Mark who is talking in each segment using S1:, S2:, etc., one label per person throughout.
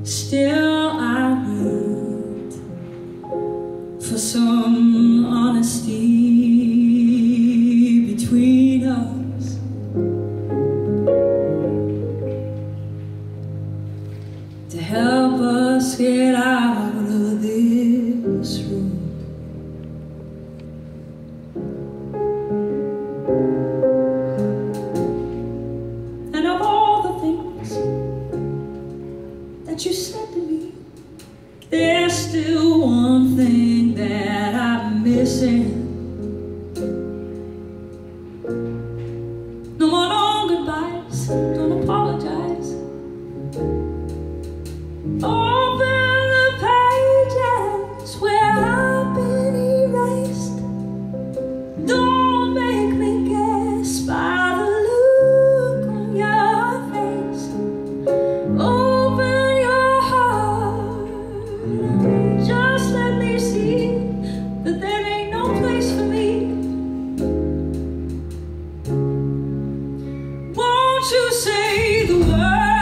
S1: Still I need for some honesty between us. To help us get out of this room. And of all the things that you said to me, there's still one thing that I'm missing. No more long goodbyes, don't apologize. Open the pages where I've been erased. Don't make me guess by the look on your face. Open your heart, just let me see that there ain't no place for me. Won't you say the words?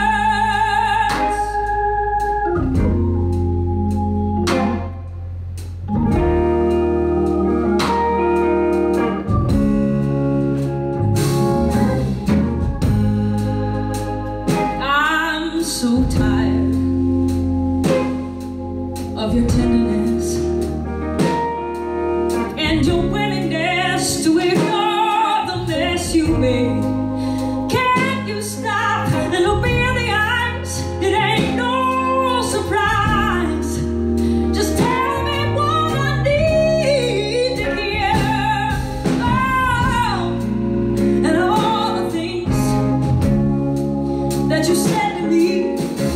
S1: I'm so tired of your tenderness and your willingness to ignore the mess you made. Can't you stop and look me in the eyes? It ain't no surprise. Just tell me what I need to hear. Oh, and all the things that you said to me,